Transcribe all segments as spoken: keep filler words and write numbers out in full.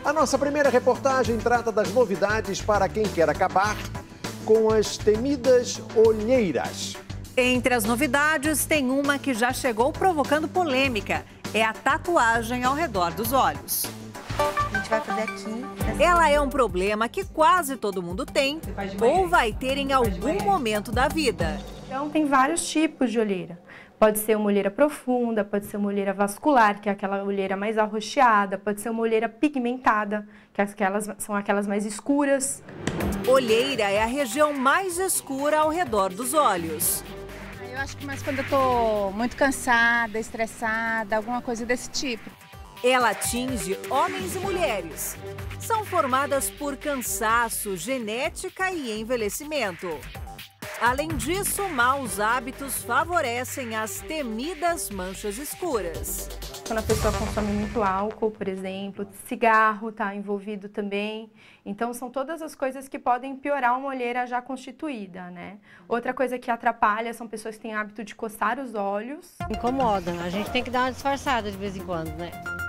A nossa primeira reportagem trata das novidades para quem quer acabar com as temidas olheiras. Entre as novidades, tem uma que já chegou provocando polêmica. É a tatuagem ao redor dos olhos. A gente vai fazer aqui. Ela é um problema que quase todo mundo tem ou vai ter em algum momento da vida. Então, tem vários tipos de olheira. Pode ser uma olheira profunda, pode ser uma olheira vascular, que é aquela olheira mais arroxeada, pode ser uma olheira pigmentada, que aquelas, são aquelas mais escuras. Olheira é a região mais escura ao redor dos olhos. Eu acho que mais quando eu tô muito cansada, estressada, alguma coisa desse tipo. Ela atinge homens e mulheres. São formadas por cansaço, genética e envelhecimento. Além disso, maus hábitos favorecem as temidas manchas escuras. Quando a pessoa consome muito álcool, por exemplo, cigarro está envolvido também. Então, são todas as coisas que podem piorar uma olheira já constituída, né? Outra coisa que atrapalha são pessoas que têm hábito de coçar os olhos. Incomoda, a gente tem que dar uma disfarçada de vez em quando, né?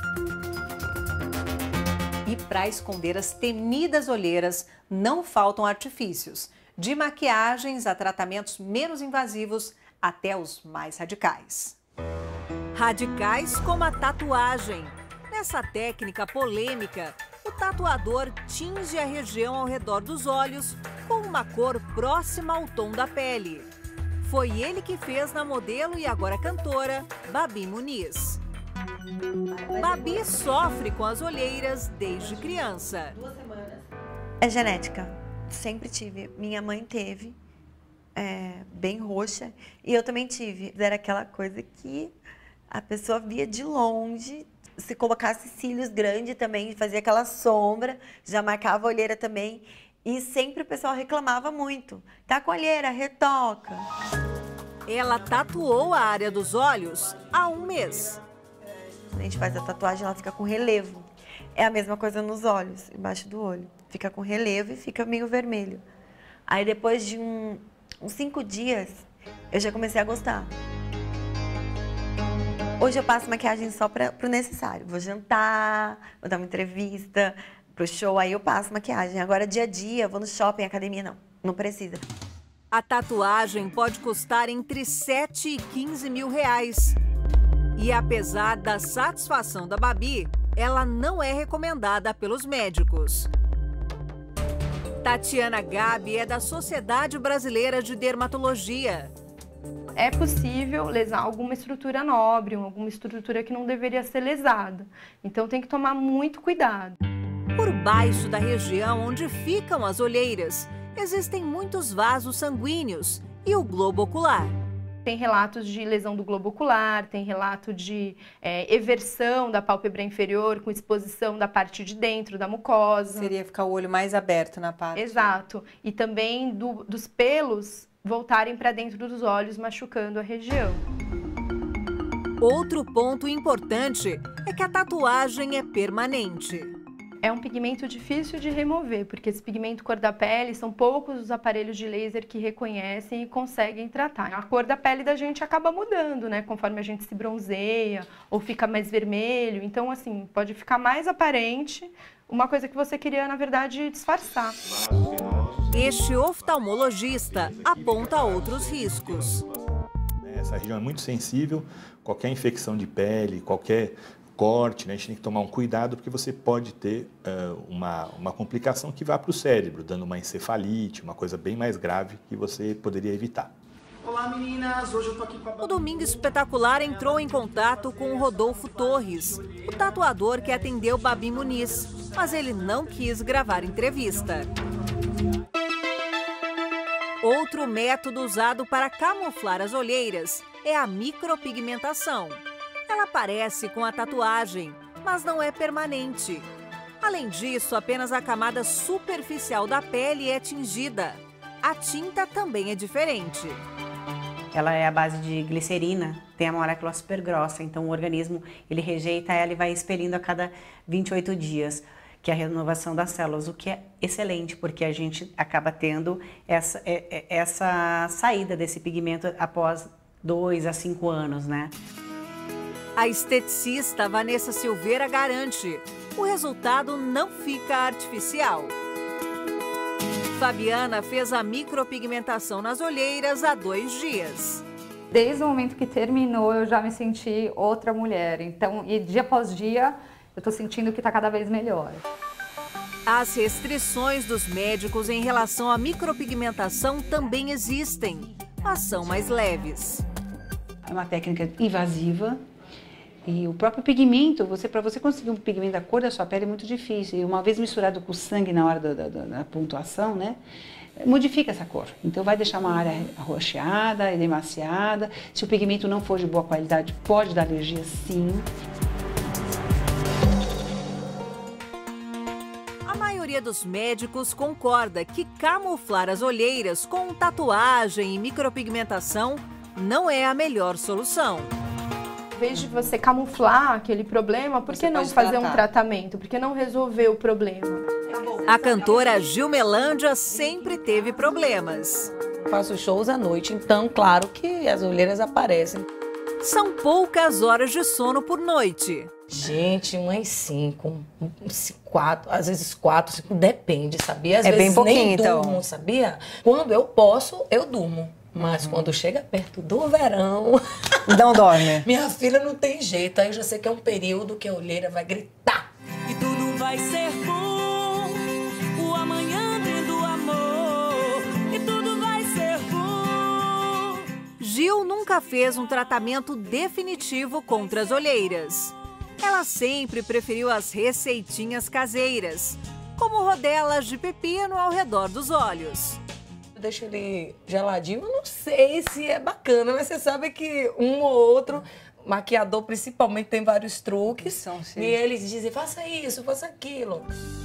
E para esconder as temidas olheiras, não faltam artifícios. De maquiagens a tratamentos menos invasivos até os mais radicais. Radicais como a tatuagem. Nessa técnica polêmica, o tatuador tinge a região ao redor dos olhos com uma cor próxima ao tom da pele. Foi ele que fez na modelo e agora cantora Babi Muniz. Babi sofre com as olheiras desde criança. É genética. Sempre tive. Minha mãe teve, é, bem roxa, e eu também tive. Era aquela coisa que a pessoa via de longe, se colocasse cílios grandes também, fazia aquela sombra, já marcava a olheira também, e sempre o pessoal reclamava muito. Tá com olheira, retoca. Ela tatuou a área dos olhos há um mês. Quando a gente faz a tatuagem, ela fica com relevo. É a mesma coisa nos olhos, embaixo do olho. Fica com relevo e fica meio vermelho. Aí depois de um, uns cinco dias, eu já comecei a gostar. Hoje eu passo maquiagem só para o necessário. Vou jantar, vou dar uma entrevista, pro show, aí eu passo maquiagem. Agora dia a dia, vou no shopping, academia, não. Não precisa. A tatuagem pode custar entre sete e quinze mil reais. E apesar da satisfação da Babi, ela não é recomendada pelos médicos. Tatiana Gabi é da Sociedade Brasileira de Dermatologia. É possível lesar alguma estrutura nobre, alguma estrutura que não deveria ser lesada. Então tem que tomar muito cuidado. Por baixo da região onde ficam as olheiras, existem muitos vasos sanguíneos e o globo ocular. Tem relatos de lesão do globo ocular, tem relato de é, eversão da pálpebra inferior com exposição da parte de dentro da mucosa. Seria ficar o olho mais aberto na parte. Exato. E também do, dos pelos voltarem para dentro dos olhos, machucando a região. Outro ponto importante é que a tatuagem é permanente. É um pigmento difícil de remover, porque esse pigmento cor da pele são poucos os aparelhos de laser que reconhecem e conseguem tratar. A cor da pele da gente acaba mudando, né? Conforme a gente se bronzeia ou fica mais vermelho. Então, assim, pode ficar mais aparente, uma coisa que você queria, na verdade, disfarçar. Este oftalmologista aponta outros riscos. Essa região é muito sensível, qualquer infecção de pele, qualquer corte, né? A gente tem que tomar um cuidado porque você pode ter uh, uma, uma complicação que vá para o cérebro, dando uma encefalite, uma coisa bem mais grave que você poderia evitar. Olá meninas, hoje eu tô aqui com a... O Domingo Espetacular entrou em contato com o Rodolfo Torres, o tatuador que atendeu Babi Muniz, mas ele não quis gravar entrevista. Outro método usado para camuflar as olheiras é a micropigmentação. Ela aparece com a tatuagem, mas não é permanente. Além disso, apenas a camada superficial da pele é tingida. A tinta também é diferente. Ela é a base de glicerina, tem a molécula super grossa, então o organismo ele rejeita ela e vai expelindo a cada vinte e oito dias, que é a renovação das células, o que é excelente, porque a gente acaba tendo essa, essa saída desse pigmento após dois a cinco anos, né? A esteticista Vanessa Silveira garante: o resultado não fica artificial. Fabiana fez a micropigmentação nas olheiras há dois dias. Desde o momento que terminou, eu já me senti outra mulher. Então, e dia após dia, eu tô sentindo que tá cada vez melhor. As restrições dos médicos em relação à micropigmentação também existem, mas são mais leves. É uma técnica invasiva e o próprio pigmento, você, para você conseguir um pigmento da cor da sua pele é muito difícil. E uma vez misturado com o sangue na hora da, da, da pontuação, né, modifica essa cor. Então vai deixar uma área arroxeada, edemaciada. Se o pigmento não for de boa qualidade, pode dar alergia sim. A maioria dos médicos concorda que camuflar as olheiras com tatuagem e micropigmentação não é a melhor solução. Em vez de você camuflar aquele problema, por que não fazer um tratamento? Por que não resolver o problema? A cantora Gilmelândia sempre teve problemas. Faço shows à noite, então claro que as olheiras aparecem. São poucas horas de sono por noite. Gente, umas cinco, quatro, às vezes quatro, cinco, depende, sabia? Às é vezes bem pouquinho, nem então. durmo, sabia? Quando eu posso, eu durmo. Mas uhum. quando chega perto do verão... Não dorme. Minha filha não tem jeito. Aí eu já sei que é um período que a olheira vai gritar. E tudo vai ser bom, o amanhã tendo amor. E tudo vai ser bom. Gil nunca fez um tratamento definitivo contra as olheiras. Ela sempre preferiu as receitinhas caseiras, como rodelas de pepino ao redor dos olhos. Deixa ele geladinho, eu não sei se é bacana, mas você sabe que um ou outro maquiador principalmente tem vários truques e eles dizem, faça isso, faça aquilo.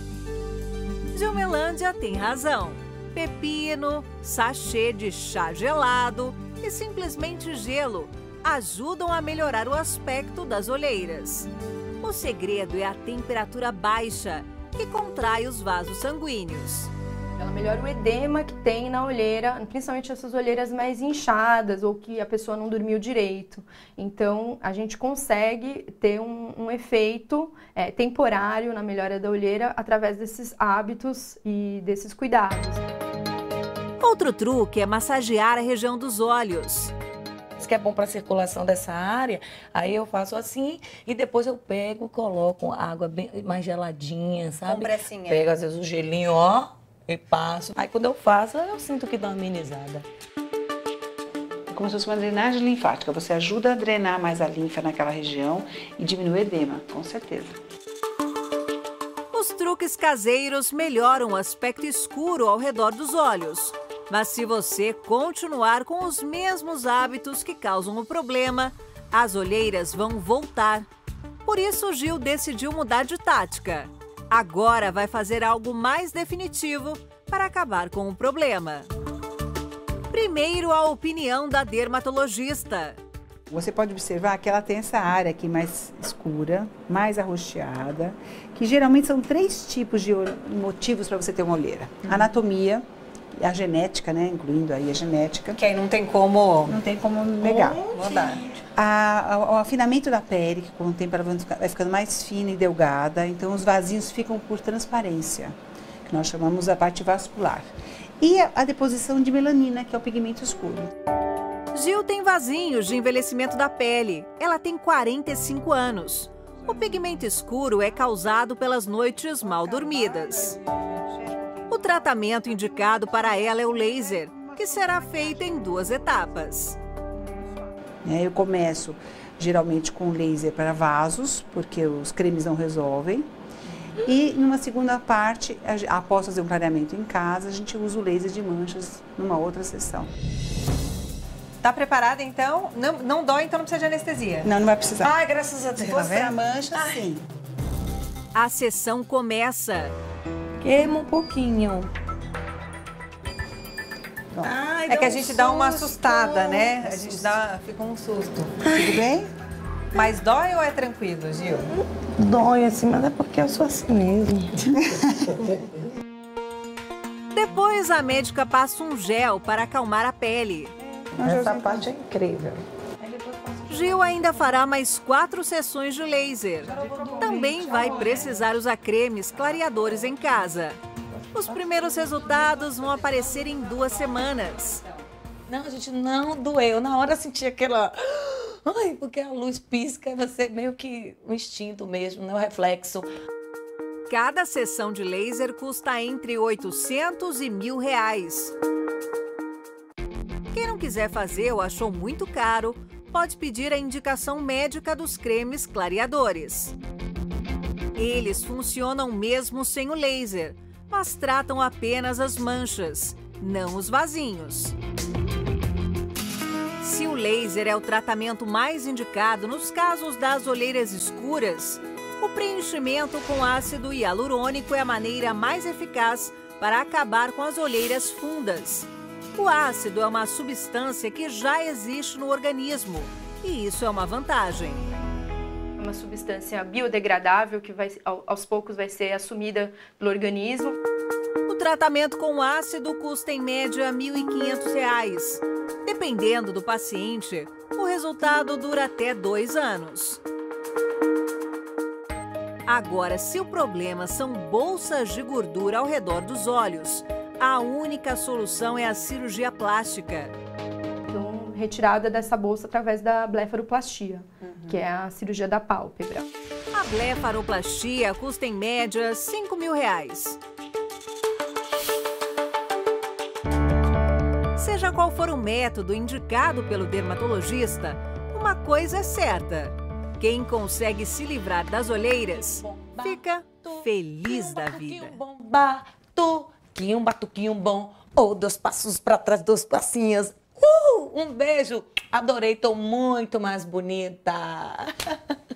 Gilmelândia tem razão. Pepino, sachê de chá gelado e simplesmente gelo ajudam a melhorar o aspecto das olheiras. O segredo é a temperatura baixa, que contrai os vasos sanguíneos. Ela melhora o edema que tem na olheira, principalmente essas olheiras mais inchadas ou que a pessoa não dormiu direito. Então, a gente consegue ter um, um efeito é, temporário na melhora da olheira através desses hábitos e desses cuidados. Outro truque é massagear a região dos olhos. Isso que é bom para a circulação dessa área, aí eu faço assim e depois eu pego, coloco água bem mais geladinha, sabe? Compressinha. Pego às vezes o gelinho, ó. E passo. Aí quando eu faço, eu sinto que dá uma amenizada. É como se fosse uma drenagem linfática. Você ajuda a drenar mais a linfa naquela região e diminui o edema, com certeza. Os truques caseiros melhoram o aspecto escuro ao redor dos olhos. Mas se você continuar com os mesmos hábitos que causam o problema, as olheiras vão voltar. Por isso, Gil decidiu mudar de tática. Agora vai fazer algo mais definitivo para acabar com o problema. Primeiro, a opinião da dermatologista. Você pode observar que ela tem essa área aqui mais escura, mais arroxeada, que geralmente são três tipos de motivos para você ter uma olheira. Uhum. Anatomia, a genética, né, incluindo aí a genética. Que aí não tem como... Não tem como negar. Mudar. A, a, o afinamento da pele, que com o tempo ela vai ficando mais fina e delgada, então os vasinhos ficam por transparência, que nós chamamos a parte vascular. E a, a deposição de melanina, que é o pigmento escuro. Gil tem vasinhos de envelhecimento da pele. Ela tem quarenta e cinco anos. O pigmento escuro é causado pelas noites mal dormidas. O tratamento indicado para ela é o laser, que será feito em duas etapas. Eu começo geralmente com laser para vasos, porque os cremes não resolvem. E numa segunda parte, após fazer um clareamento em casa, a gente usa o laser de manchas numa outra sessão. Tá preparada então? Não, não dói, então não precisa de anestesia? Não, não vai precisar. Ai, graças a Deus. Se fosse para mancha, sim. A sessão começa. Queima um pouquinho. Ai, é que a gente um dá uma assustada, né? A gente dá, fica um susto. Tudo bem? Mas dói ou é tranquilo, Gil? Dói assim, mas é porque eu sou assim mesmo. Depois a médica passa um gel para acalmar a pele. Essa parte é incrível. Gil ainda fará mais quatro sessões de laser. Também vai precisar usar cremes clareadores em casa. Os primeiros resultados vão aparecer em duas semanas. Não, gente, não doeu. Na hora eu senti aquela... Ai, porque a luz pisca, você meio que um instinto mesmo, né? O reflexo. Cada sessão de laser custa entre oitocentos e mil reais. Quem não quiser fazer ou achou muito caro, pode pedir a indicação médica dos cremes clareadores. Eles funcionam mesmo sem o laser, mas tratam apenas as manchas, não os vasinhos. Se o laser é o tratamento mais indicado nos casos das olheiras escuras, o preenchimento com ácido hialurônico é a maneira mais eficaz para acabar com as olheiras fundas. O ácido é uma substância que já existe no organismo, e isso é uma vantagem. É uma substância biodegradável que vai, aos poucos vai ser assumida pelo organismo. O tratamento com ácido custa em média mil e quinhentos reais. Dependendo do paciente, o resultado dura até dois anos. Agora, se o problema são bolsas de gordura ao redor dos olhos, a única solução é a cirurgia plástica. Então, retirada dessa bolsa através da blefaroplastia, uhum. que é a cirurgia da pálpebra. A blefaroplastia custa em média cinco mil reais. Seja qual for o método indicado pelo dermatologista, uma coisa é certa: quem consegue se livrar das olheiras fica feliz da vida. Batuquinho, batuquinho bom. Ou dois passos para trás, dois passinhos. Uh, um beijo. Adorei, tô muito mais bonita.